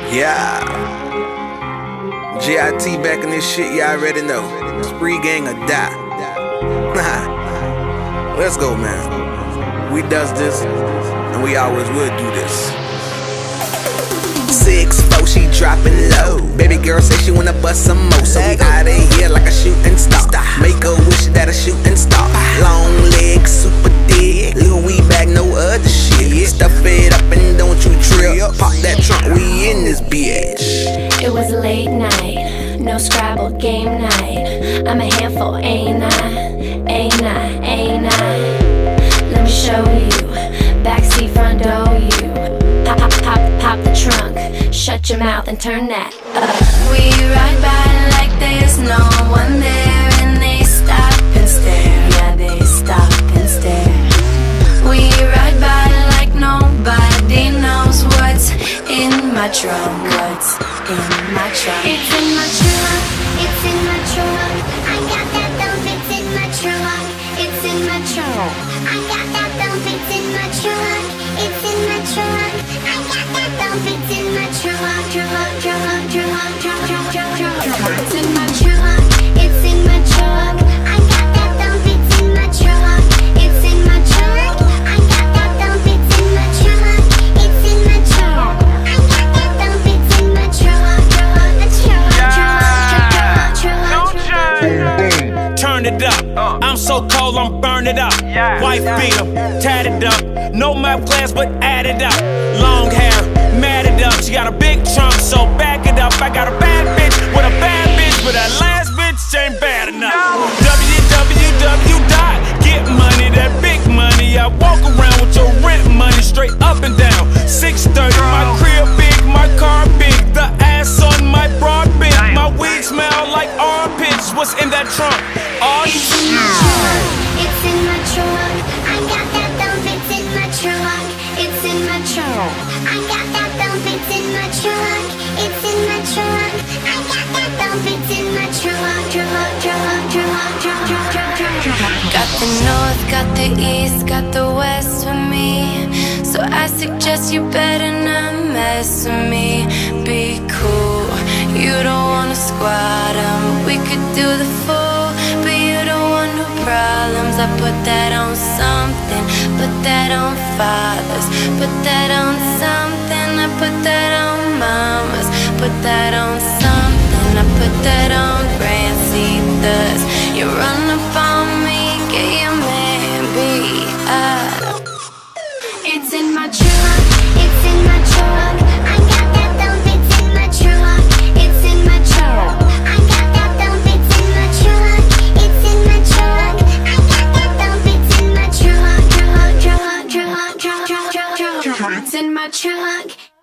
Yeah. JIT back in this shit, y'all already know. Spree gang or die. Let's go, man. We does this, and we always will do this. 6'4", she dropping low. Baby girl say she wanna bust some more, so we outta here like a shooting star. Make a wish that a shooting star. Long legs, super thick, Louis bag, no other shit. Stuff it up and don't you trip. Pop that trunk, we in this bitch. It was a late night, no Scrabble game night. I'm a handful, ain't I? Ain't I? Ain't I? Let me show you, backseat, front door you. Pop the trunk, shut your mouth and turn that up. We ride by like there's no one there, and they stop and stare. Yeah, they stop and stare. We ride by like nobody knows what's in my trunk. What's in my trunk? It's in my trunk, it's in my trunk. I got that dump, it's in my trunk. It's in my trunk. I got that dump, it's in my trunk. It's in my trunk. I got that dump, it's in my trunk. It's in my trunk. It's in my trunk. I got that dump, it's in my trunk. It's in my trunk. I got that dump, it's in my trunk. It's in my trunk. I got that dump, it's in my trunk. Turn it up. I'm so cold, I'm burn it up. Wife beat him, tatted up. No map class, but add it up. Long hair, matted up. She got a big trunk, so back it up. I got a bad bitch with a bad bitch, but that last bitch ain't bad enough. www. Get money, that big money. I walk around with your rent money straight up and down. 630, my crib big, my car big. The ass on my broad big. My weed smell like armpits. What's in that trunk? It's in my trunk. It's in my trunk. I got that dump, it's in my trunk. It's in my trunk. I got that dump, it's in my trunk. It's in my trunk. I got that dump, it's in my trunk. Got the north, got the east, got the west with me. So I suggest you better not mess with me. Be cool, you don't wanna squat 'em. We could do the full, but you don't want no problems. I put that on something, put that on fathers, put that on something. I put that on mamas, put that on something. I put that on grand thus. You run up on me, get your man beat up. It's in my trunk. It's in my trunk. I got that dump, it's in my trunk. It's in my trunk. I got that dump, it's in my trunk. It's in my trunk. I got that dump, it's in my trunk. It's in my trunk.